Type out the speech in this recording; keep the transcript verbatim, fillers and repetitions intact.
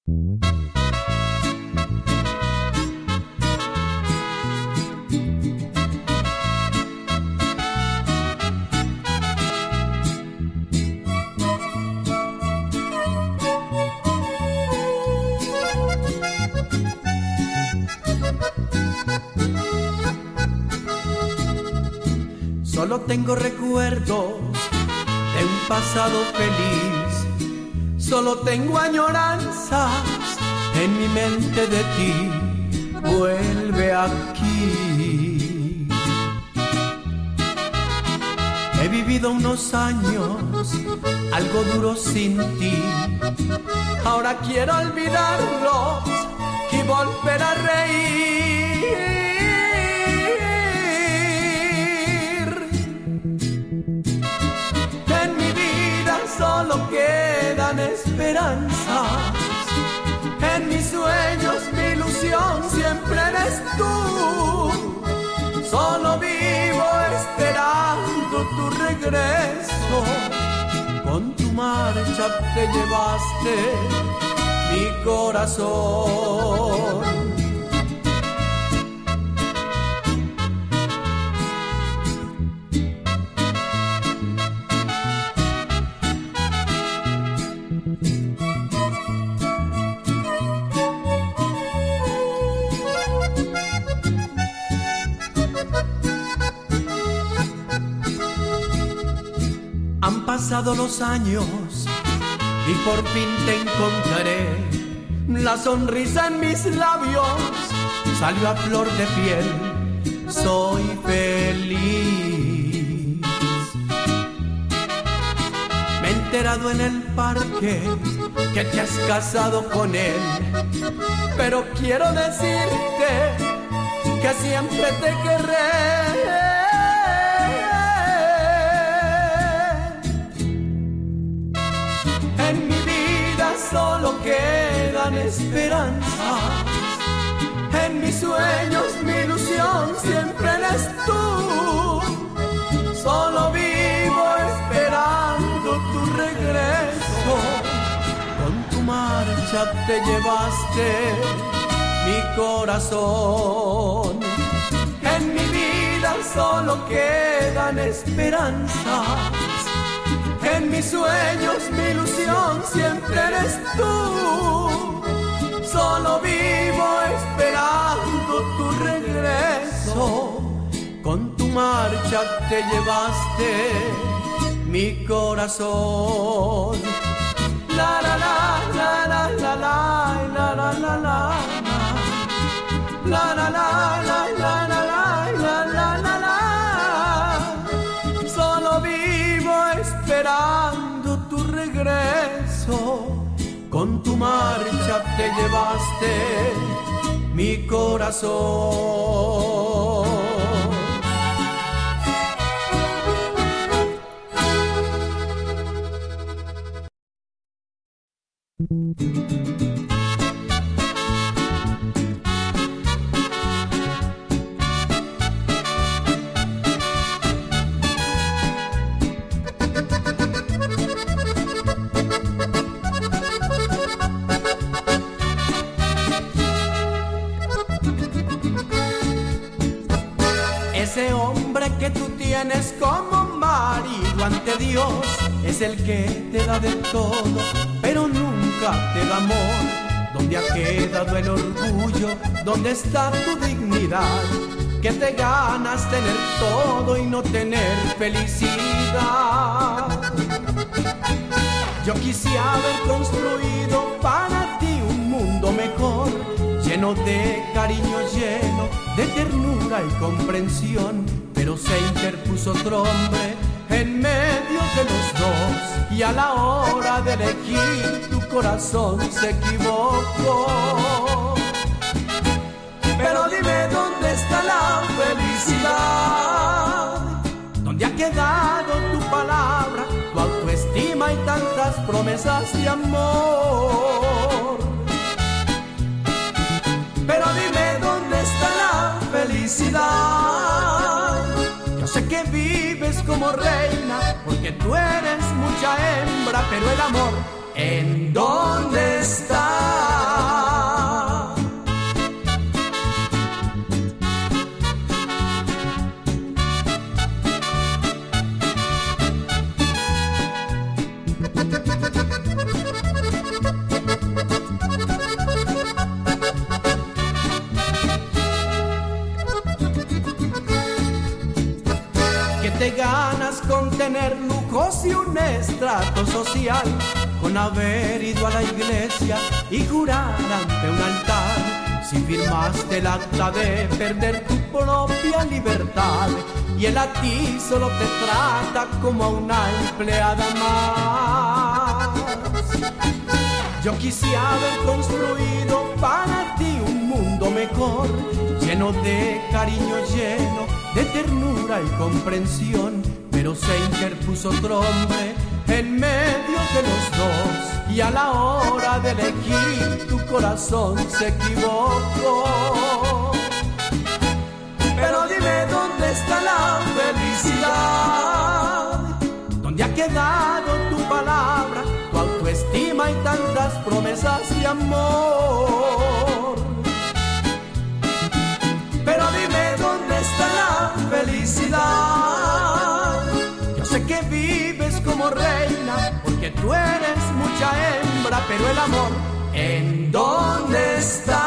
Solo tengo recuerdos de un pasado feliz, solo tengo añoranzas en mi mente de ti. Vuelve aquí. He vivido unos años algo duros sin ti, ahora quiero olvidarlos y volver a reír. Solo quedan esperanzas, en mis sueños mi ilusión siempre eres tú. Solo vivo esperando tu regreso, con tu marcha te llevaste mi corazón. Han pasado los años y por fin te encontraré. La sonrisa en mis labios salió a flor de piel. Soy feliz. Me he enterado en el parque que te has casado con él, pero quiero decirte que siempre te querré. En mi vida solo quedan esperanzas, en mis sueños mi ilusión siempre eres tú. Solo vivo esperando tu regreso, con tu marcha te llevaste mi corazón. En mi vida solo quedan esperanzas, en mis sueños mi ilusión siempre eres tú. Solo vivo esperando tu regreso, con tu marcha te llevaste mi corazón. La la la la la la la la la la la la la la la la la la la la. Solo vivo esperando tu regreso, con tu marcha te llevaste mi corazón. Ese hombre que tú tienes como marido ante Dios es el que te da de todo, pero nunca te da amor. ¿Dónde ha quedado el orgullo? ¿Dónde está tu dignidad? Que te ganas tener todo y no tener felicidad. Yo quisiera haber construido para ti un mundo mejor, lleno de cariño, lleno de ternura y comprensión, pero se interpuso otro hombre en medio de los dos, y a la hora de elegir tu corazón se equivocó. Pero dime, ¿dónde está la felicidad? ¿Dónde ha quedado tu palabra, tu autoestima y tantas promesas de amor? Pero dime, ¿dónde está la felicidad? Yo sé que vives como reina, porque tú eres mucha hembra, pero el amor, ¿en dónde está? soñarás con tener lujos y un estrato social, con haber ido a la iglesia y jurar ante un altar. Si firmaste el acta de perder tu propia libertad y él a ti solo te trata como a una empleada más. Yo quisiera haber construido para ti un mundo mejor, lleno de cariño, lleno de ternura y comprensión, pero se interpuso otro hombre en medio de los dos y a la hora de elegir tu corazón se equivocó. Pero dime dónde está la felicidad, dónde ha quedado tu palabra, tu autoestima y tantas promesas de amor. Pero dime dónde está la felicidad. Yo sé que vives como reina porque tú eres mucha hembra, pero el amor, ¿en dónde está?